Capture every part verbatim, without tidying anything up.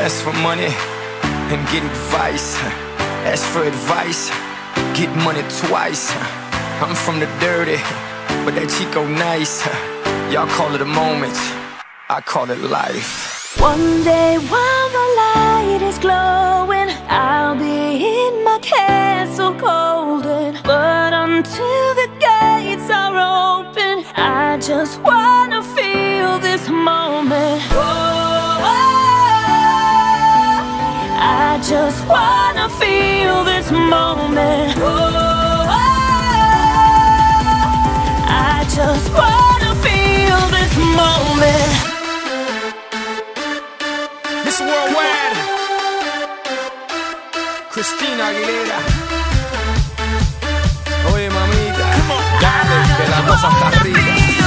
ask for money and get advice. Ask for advice, get money twice. I'm from the dirty, but that Chico nice. Y'all call it a moment, I call it life. One day while the light is glowing, I'll be in my castle golden. But until the gates are open, I just wanna feel this moment. Whoa, I just wanna feel this moment. Whoa, I just wanna feel this moment. Miss Worldwide, Christina Aguilera. Oye mamita, dale, que la cosa está arriba.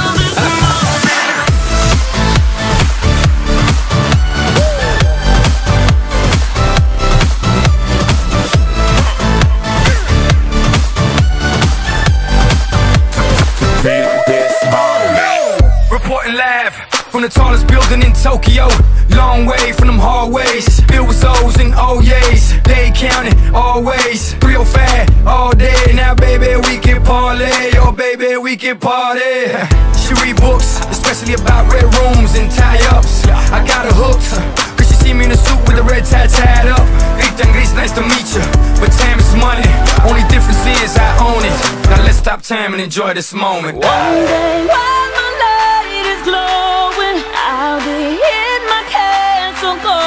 Reporting live from the tallest building in Tokyo. Long way from them hallways, filled with O's and O's. They counting always, three oh five all day. Now baby we can parlay, oh baby we can party. She read books, especially about red rooms and tie-ups. I got her hooked, cause she see me in a suit with the red tie tied up. Rita and Gris, nice to meet you, but time is money. Only difference is I own it. Now let's stop time and enjoy this moment. One day while the light is glowing, I'll be in my castle golden.